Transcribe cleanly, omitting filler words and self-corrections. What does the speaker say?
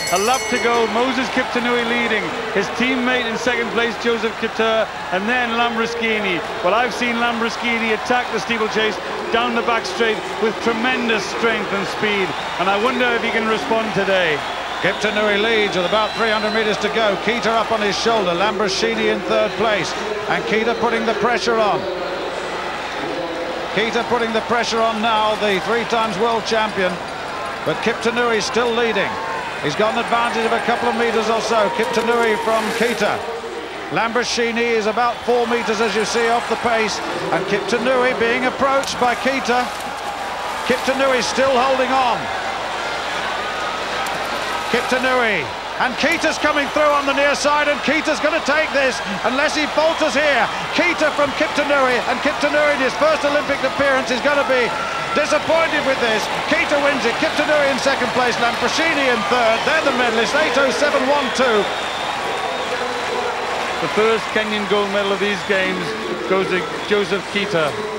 A lap to go. Moses Kiptanui leading. His teammate in second place, Joseph Couture, and then Lamborghini. Well, I've seen Lamborghini attack the steeplechase down the back straight with tremendous strength and speed, and I wonder if he can respond today. Kiptanui leads with about 300 metres to go. Keita up on his shoulder. Lamborghini in third place. And Keita putting the pressure on. Keita putting the pressure on now, the 3-times world champion. But Kiptanui still leading. He's got an advantage of a couple of metres or so. Kiptanui from Keita. Lamborghini is about 4 metres, as you see, off the pace. And Kiptanui being approached by Keita. Kiptanui still holding on. Kiptanui. And Keita's coming through on the near side, and Keita's going to take this unless he falters here. Keita from Kiptanui, and Kiptanui in his first Olympic appearance is going to be disappointed with this. Keita wins it. Kiptanui in second place, Lamborghini in third. They're the medalists. 8:07.12. The first Kenyan gold medal of these games goes to Joseph Keita.